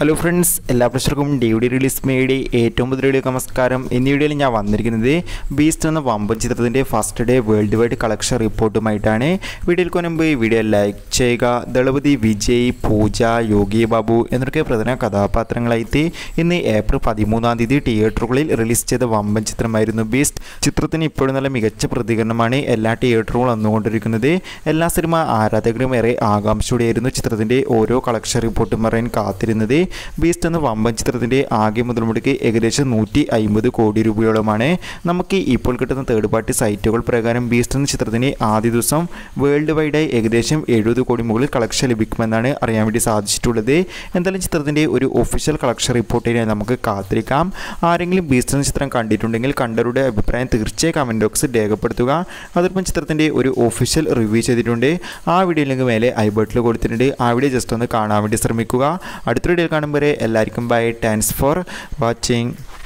Hello friends, എല്ലാ പ്രേക്ഷകർക്കും DVD release മേയുടെ ഏറ്റവും പുതിയ വീഡിയോയ്ക്ക് നമസ്കാരം. ഇന്ന് വീഡിയോയിൽ ഞാൻ വന്നിരിക്കുന്നത് ബീസ്റ്റ് എന്ന വമ്പൻ ചിത്രത്തിൻ്റെ first day world wide collection റിപ്പോർട്ടുമായിട്ടാണ്. വീഡിയോയിൽ മുൻപ് വീഡിയോ ലൈക്ക് ചെയ്യുക. ദളപതി വിജയ്, പൂജ, യോഗി ബാബു എന്നൊക്കെ പ്രധാന കഥാപാത്രങ്ങളായിട്ട് ഇന്ന് ഏപ്രിൽ 13 തിയേറ്ററുകളിൽ റിലീസ് ചെയ്ത വമ്പൻ ചിത്രമായിരുന്നു ബീസ്റ്റ്. ചിത്രത്തിന് ഇപ്പോഴും നല്ല മികച്ച പ്രതികരണമാണ് എല്ലാ തിയേറ്ററുകളും വന്നുകൊണ്ടിരിക്കുന്നത്. എല്ലാ സിനിമ ആരാധകരും ഏറെ ആകാംക്ഷയോടെയായിരുന്നു ചിത്രത്തിൻ്റെ ഓരോ കളക്ഷൻ റിപ്പോർട്ടും പറയാൻ കാത്തിരുന്നത്. ബീസ്റ്റ് എന്ന വമ്പൻ ചിത്രത്തിൻ്റെ ആകെ മുതൽ മുടക്ക് ഏകദേശം 150 കോടി രൂപയോളമാണ്. നമുക്ക് ഇപ്പോൾ കിട്ടുന്ന തേർഡ് പാർട്ടി സൈറ്റുകൾ പ്രകാരം ബീസ്റ്റ് എന്ന ചിത്രത്തിന് ആദ്യ ദിവസം വേൾഡ് വൈഡായി ഏകദേശം 70 കോടി മുകളിൽ കളക്ഷൻ ലഭിക്കുമെന്നാണ് അറിയാൻ വേണ്ടി സാധിച്ചിട്ടുള്ളത്. എന്തായാലും ചിത്രത്തിൻ്റെ ഒരു ഒഫീഷ്യൽ കളക്ഷൻ റിപ്പോർട്ടിനായി നമുക്ക് കാത്തിരിക്കാം. ആരെങ്കിലും ബീസ്റ്റ് എന്ന ചിത്രം കണ്ടിട്ടുണ്ടെങ്കിൽ കണ്ടവരുടെ അഭിപ്രായം തീർച്ചയായും കമൻറ്റ് ബോക്സിൽ രേഖപ്പെടുത്തുക. അതോടൊപ്പം ചിത്രത്തിൻ്റെ ഒരു ഒഫീഷ്യൽ റിവ്യൂ ചെയ്തിട്ടുണ്ട്. ആ വീഡിയോ ലിങ്ക് മേലെ ഐ ബട്ടണിൽ കൊടുത്തിട്ടുണ്ട്. ആ വീഡിയോ ജസ്റ്റ് ഒന്ന് കാണാൻ വേണ്ടി ശ്രമിക്കുക. അടുത്ത വീഡിയോയിൽ കാണുമ്പോൾ എല്ലാവർക്കും ബൈ. Thanks for watching.